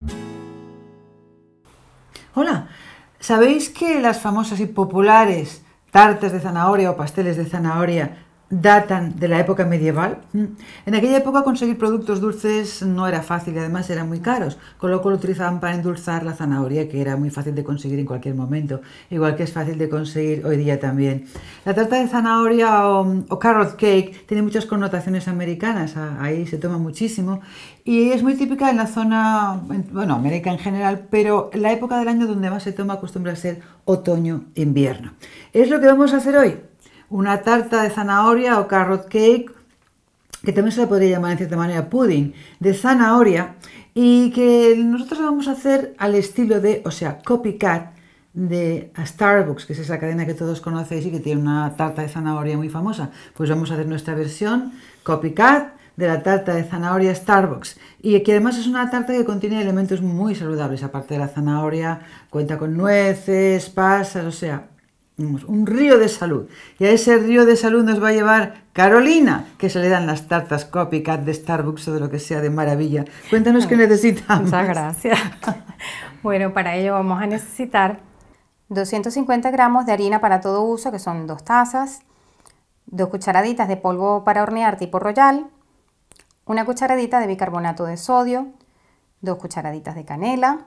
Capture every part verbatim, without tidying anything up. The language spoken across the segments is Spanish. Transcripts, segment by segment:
Hola, ¿sabéis que las famosas y populares tartas de zanahoria o pasteles de zanahoria datan de la época medieval? En aquella época conseguir productos dulces no era fácil y además eran muy caros, con lo cual utilizaban para endulzar la zanahoria, que era muy fácil de conseguir en cualquier momento, igual que es fácil de conseguir hoy día también. La tarta de zanahoria o, o carrot cake tiene muchas connotaciones americanas, ahí se toma muchísimo y es muy típica en la zona, bueno, América en general, pero la época del año donde más se toma acostumbra a ser otoño-invierno. Es lo que vamos a hacer hoy. Una tarta de zanahoria o carrot cake, que también se le podría llamar en cierta manera pudding, de zanahoria, y que nosotros vamos a hacer al estilo de, o sea, copycat de Starbucks, que es esa cadena que todos conocéis y que tiene una tarta de zanahoria muy famosa. Pues vamos a hacer nuestra versión copycat de la tarta de zanahoria Starbucks, y que además es una tarta que contiene elementos muy saludables. Aparte de la zanahoria, cuenta con nueces, pasas, o sea, un río de salud. Y a ese río de salud nos va a llevar Carolina, que se le dan las tartas copycat de Starbucks o de lo que sea de maravilla. Cuéntanos qué necesitamos. Muchas gracias. Bueno, para ello vamos a necesitar doscientos cincuenta gramos de harina para todo uso, que son dos tazas, dos cucharaditas de polvo para hornear tipo Royal, una cucharadita de bicarbonato de sodio, dos cucharaditas de canela,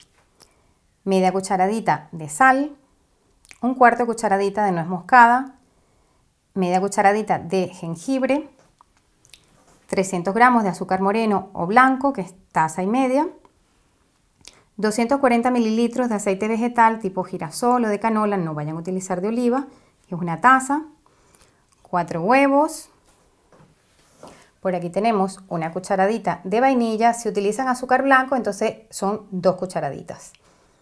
media cucharadita de sal, un cuarto de cucharadita de nuez moscada, media cucharadita de jengibre, trescientos gramos de azúcar moreno o blanco, que es taza y media, doscientos cuarenta mililitros de aceite vegetal tipo girasol o de canola, no vayan a utilizar de oliva, que es una taza, cuatro huevos. Por aquí tenemos una cucharadita de vainilla. Si utilizan azúcar blanco, entonces son dos cucharaditas.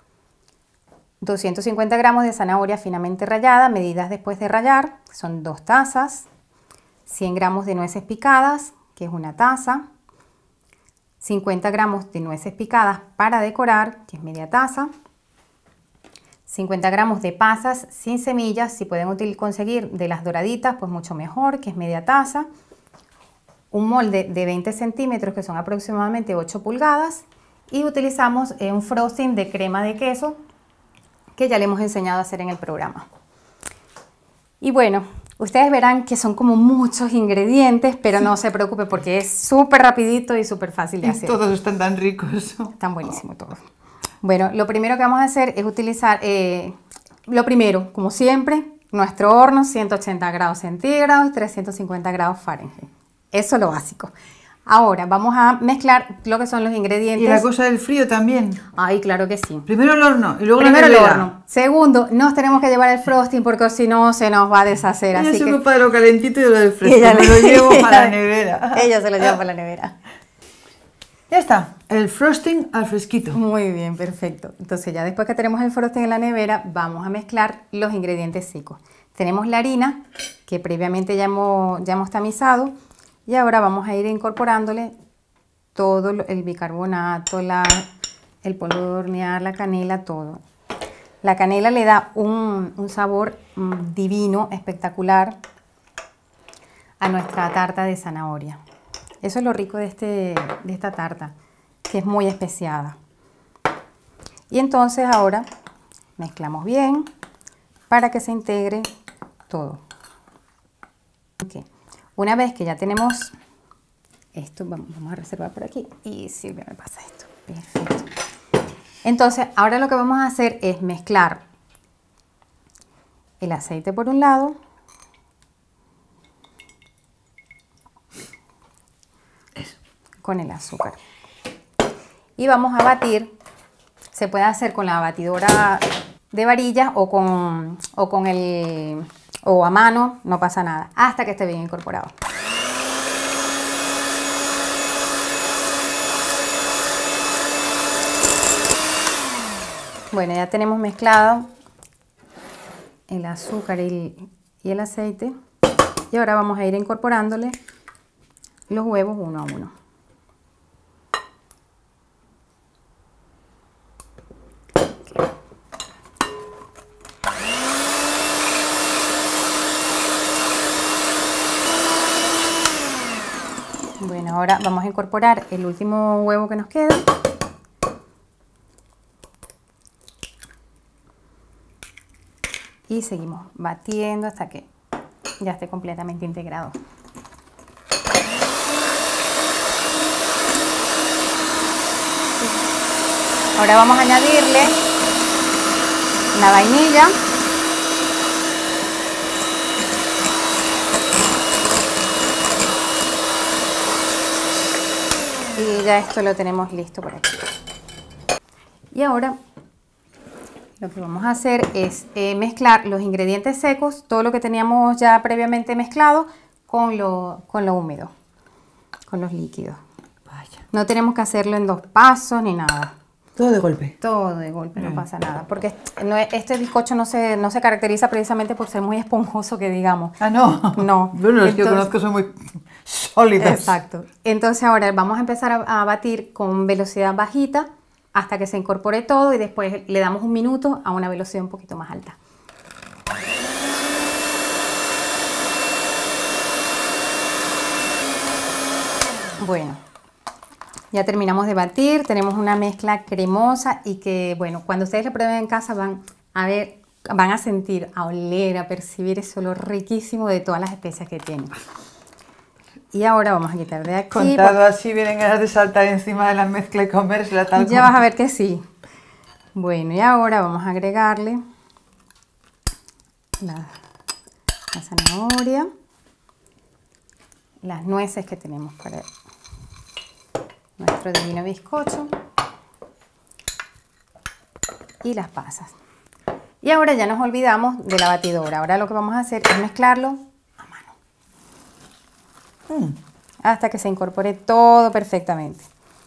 doscientos cincuenta gramos de zanahoria finamente rallada, medidas después de rallar, son dos tazas. cien gramos de nueces picadas, que es una taza. cincuenta gramos de nueces picadas para decorar, que es media taza. cincuenta gramos de pasas sin semillas, si pueden conseguir de las doraditas, pues mucho mejor, que es media taza. Un molde de veinte centímetros, que son aproximadamente ocho pulgadas. Y utilizamos un frosting de crema de queso, que ya le hemos enseñado a hacer en el programa. Y bueno, ustedes verán que son como muchos ingredientes, pero no se preocupe porque es súper rapidito y súper fácil de y hacer. Todos están tan ricos. Están buenísimos todos. Bueno, lo primero que vamos a hacer es utilizar, eh, lo primero, como siempre, nuestro horno, ciento ochenta grados centígrados, trescientos cincuenta grados Fahrenheit. Eso es lo básico. Ahora vamos a mezclar lo que son los ingredientes. Y la cosa del frío también. Ay, claro que sí. Primero el horno y luego Primero la nevera. el horno. Segundo, nos tenemos que llevar el frosting porque si no se nos va a deshacer. Ella así se que... ocupa de lo calentito y de lo del fresco. Ella Me le... lo llevo ella, para la nevera. Ella se lo lleva para la nevera. Ya está, el frosting al fresquito. Muy bien, perfecto. Entonces ya después que tenemos el frosting en la nevera, vamos a mezclar los ingredientes secos. Tenemos la harina, que previamente ya hemos, ya hemos tamizado, y ahora vamos a ir incorporándole todo el bicarbonato, la, el polvo de hornear, la canela, todo. La canela le da un, un sabor mm, divino, espectacular a nuestra tarta de zanahoria. Eso es lo rico de, este, de esta tarta, que es muy especiada. Y entonces ahora mezclamos bien para que se integre todo. Okay. Una vez que ya tenemos esto, vamos, vamos a reservar por aquí. Y Silvia me pasa esto. Perfecto. Entonces, ahora lo que vamos a hacer es mezclar el aceite por un lado. Eso. Con el azúcar. Y vamos a batir. Se puede hacer con la batidora de varillas o con, o con el... o a mano, no pasa nada. Hasta que esté bien incorporado. Bueno, ya tenemos mezclado el azúcar y, y el aceite. Y ahora vamos a ir incorporándole los huevos uno a uno. Bueno, ahora vamos a incorporar el último huevo que nos queda. Y seguimos batiendo hasta que ya esté completamente integrado. Ahora vamos a añadirle la vainilla. Y ya esto lo tenemos listo por aquí. Y ahora lo que vamos a hacer es eh, mezclar los ingredientes secos, todo lo que teníamos ya previamente mezclado, con lo, con lo húmedo, con los líquidos. Vaya. No tenemos que hacerlo en dos pasos ni nada. Todo de golpe. Todo de golpe, Bien. no pasa nada. Porque no, este bizcocho no se, no se caracteriza precisamente por ser muy esponjoso, que digamos. Ah, no. No. Bueno, los que Entonces- conozco son muy sólidos. Exacto. Entonces ahora vamos a empezar a, a batir con velocidad bajita hasta que se incorpore todo y después le damos un minuto a una velocidad un poquito más alta. Bueno, ya terminamos de batir, tenemos una mezcla cremosa y que, bueno, cuando ustedes la prueben en casa van a ver, van a sentir, a oler, a percibir ese olor riquísimo de todas las especias que tiene. Y ahora vamos a quitar de aquí. Contado así, vienen ganas de saltar encima de la mezcla y comérsela tal Ya como- vas a ver que sí. Bueno, y ahora vamos a agregarle la, la zanahoria, las nueces que tenemos para nuestro divino bizcocho y las pasas. Y ahora ya nos olvidamos de la batidora. Ahora lo que vamos a hacer es mezclarlo a mano Mm. hasta que se incorpore todo perfectamente.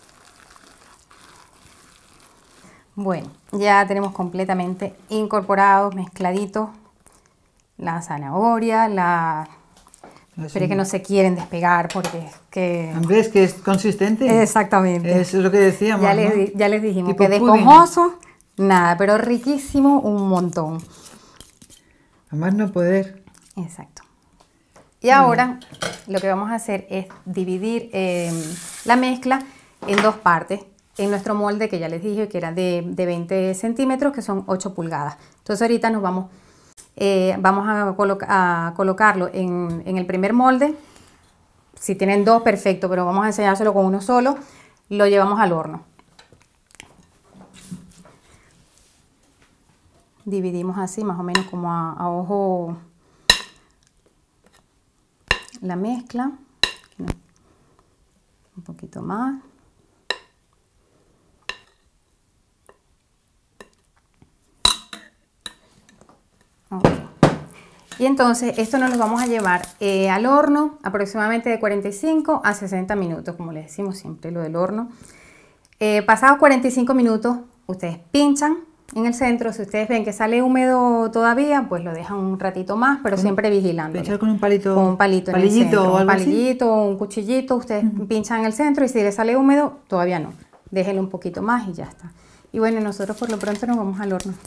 Bueno, ya tenemos completamente incorporados, mezcladitos la zanahoria, la... Pero es que no se quieren despegar porque es que... ¿Ves que es consistente? Exactamente. Eso es lo que decíamos, Ya ¿no? les, di- ya les dijimos Tipo que de pudding. esponjoso, nada, pero riquísimo un montón. A más no poder. Exacto. Y ahora lo que vamos a hacer es dividir eh, la mezcla en dos partes. En nuestro molde que ya les dije que era de, de veinte centímetros, que son ocho pulgadas. Entonces ahorita nos vamos, eh, vamos a, coloca- a colocarlo en, en el primer molde. Si tienen dos, perfecto, pero vamos a enseñárselo con uno solo. Lo llevamos al horno. Dividimos así, más o menos como a, a ojo la mezcla. Un poquito más. Ok. Y entonces esto nos lo vamos a llevar eh, al horno aproximadamente de cuarenta y cinco a sesenta minutos, como les decimos siempre, lo del horno. Eh, pasados cuarenta y cinco minutos, ustedes pinchan en el centro. Si ustedes ven que sale húmedo todavía, pues lo dejan un ratito más, pero siempre vigilando. Pinchar con un palito. Con un palito en el palillito centro, o un algo así. palillito, un cuchillito, ustedes pinchan en el centro y si les sale húmedo, todavía no. Déjenlo un poquito más y ya está. Y bueno, nosotros por lo pronto nos vamos al horno.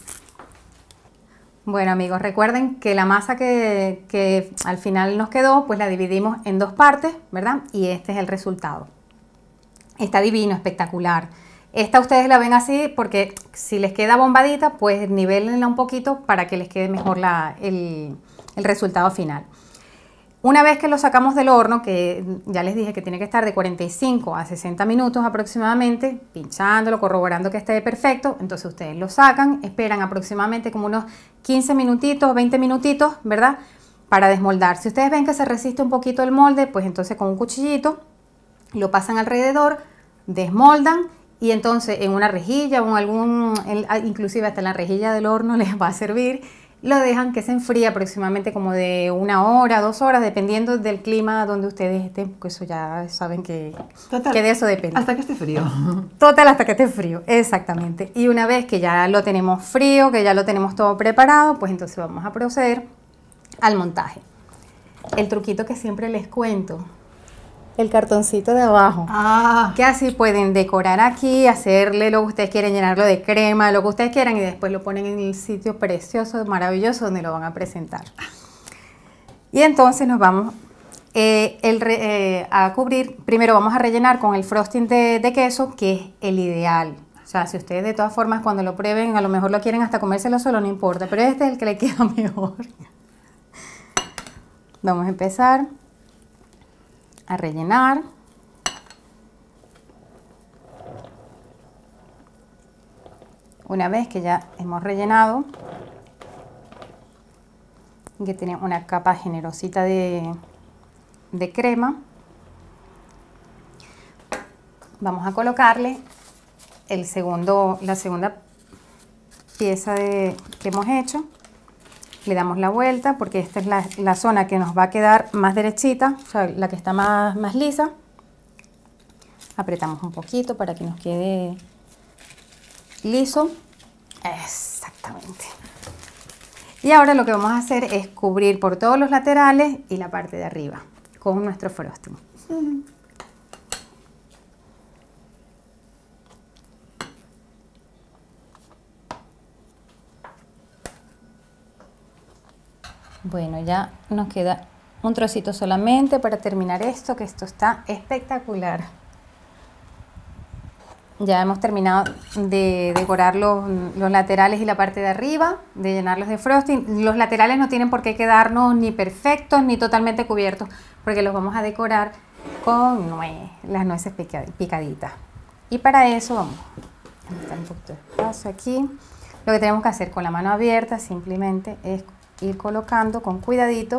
Bueno amigos, recuerden que la masa que, que al final nos quedó, pues la dividimos en dos partes, ¿verdad? Y este es el resultado. Está divino, espectacular. Esta ustedes la ven así porque si les queda bombadita, pues nivelenla un poquito para que les quede mejor la, el, el resultado final. Una vez que lo sacamos del horno, que ya les dije que tiene que estar de cuarenta y cinco a sesenta minutos aproximadamente, pinchándolo, corroborando que esté perfecto, entonces ustedes lo sacan, esperan aproximadamente como unos quince minutitos, veinte minutitos, ¿verdad? Para desmoldar. Si ustedes ven que se resiste un poquito el molde, pues entonces con un cuchillito lo pasan alrededor, desmoldan y entonces en una rejilla o en algún, inclusive hasta en la rejilla del horno les va a servir. Lo dejan que se enfríe aproximadamente como de una hora, dos horas, dependiendo del clima donde ustedes estén, porque eso ya saben que, Total, que de eso depende. Hasta que esté frío. Total, hasta que esté frío, exactamente. Y una vez que ya lo tenemos frío, que ya lo tenemos todo preparado, pues entonces vamos a proceder al montaje. El truquito que siempre les cuento, el cartoncito de abajo. Ah, Que así pueden decorar aquí, hacerle lo que ustedes quieren, llenarlo de crema, lo que ustedes quieran y después lo ponen en el sitio precioso, maravilloso donde lo van a presentar. Y entonces nos vamos eh, el re, eh, a cubrir, primero vamos a rellenar con el frosting de, de queso, que es el ideal. O sea, si ustedes de todas formas cuando lo prueben, a lo mejor lo quieren hasta comérselo solo, no importa, pero este es el que le queda mejor. Vamos a empezar a rellenar. Una vez que ya hemos rellenado, que tiene una capa generosita de, de crema, vamos a colocarle el segundo, la segunda pieza de, que hemos hecho. Le damos la vuelta porque esta es la, la zona que nos va a quedar más derechita, o sea, la que está más, más lisa. Apretamos un poquito para que nos quede liso. Exactamente. Y ahora lo que vamos a hacer es cubrir por todos los laterales y la parte de arriba con nuestro frosting. Mm. Bueno, ya nos queda un trocito solamente para terminar esto, que esto está espectacular. Ya hemos terminado de decorar los, los laterales y la parte de arriba, de llenarlos de frosting. Los laterales no tienen por qué quedarnos ni perfectos ni totalmente cubiertos, porque los vamos a decorar con nuez, las nueces picaditas. Y para eso vamos a meter un poquito de espacio aquí. Lo que tenemos que hacer con la mano abierta simplemente es ir colocando con cuidadito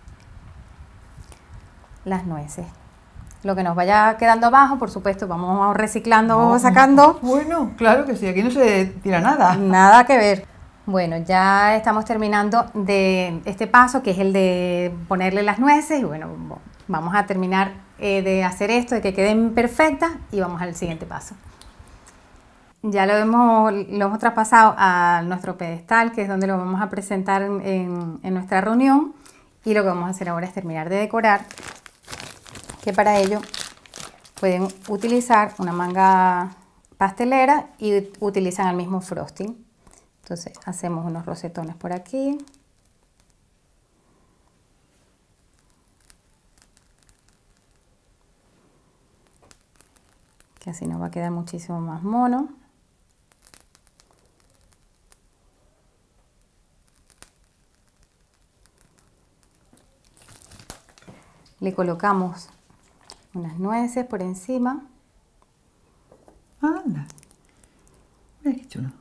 las nueces. Lo que nos vaya quedando abajo, por supuesto, vamos reciclando, no, sacando. Bueno, claro que sí, aquí no se tira nada. Nada que ver. Bueno, ya estamos terminando de este paso, que es el de ponerle las nueces. Y bueno, vamos a terminar eh, de hacer esto, de que queden perfectas, y vamos al siguiente paso. Ya lo hemos, lo hemos traspasado a nuestro pedestal, que es donde lo vamos a presentar en, en, en nuestra reunión. Y lo que vamos a hacer ahora es terminar de decorar, que para ello pueden utilizar una manga pastelera y utilizan el mismo frosting. Entonces hacemos unos rosetones por aquí. Que así nos va a quedar muchísimo más mono. Le colocamos unas nueces por encima. Anda. Mira qué chulo.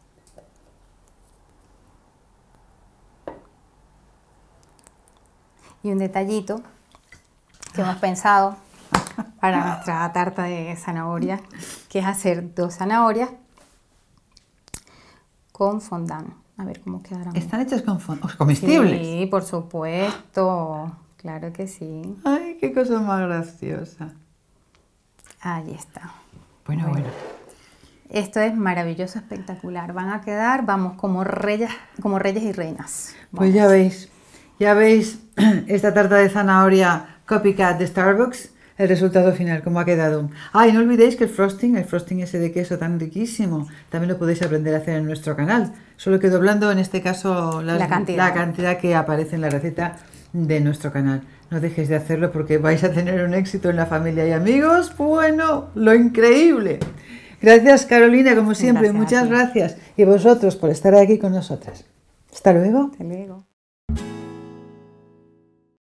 Y un detallito que hemos pensado para nuestra tarta de zanahoria, que es hacer dos zanahorias con fondant. A ver cómo quedarán. ¿Están hechas con fondant? ¿Comestibles? Sí, por supuesto. Claro que sí. Ay, qué cosa más graciosa. Ahí está. Bueno, bueno. Esto es maravilloso, espectacular. Van a quedar, vamos, como reyes, como reyes y reinas. Vamos. Pues ya veis, ya veis esta tarta de zanahoria copycat de Starbucks, el resultado final, cómo ha quedado. Ah, y no olvidéis que el frosting, el frosting ese de queso tan riquísimo, también lo podéis aprender a hacer en nuestro canal. Solo que doblando, en este caso, las, la, cantidad. la cantidad que aparece en la receta de nuestro canal. No dejéis de hacerlo porque vais a tener un éxito en la familia y amigos. Bueno, lo increíble. Gracias, Carolina, como siempre. Gracias, muchas gracias. Y vosotros por estar aquí con nosotras. Hasta luego. Hasta luego.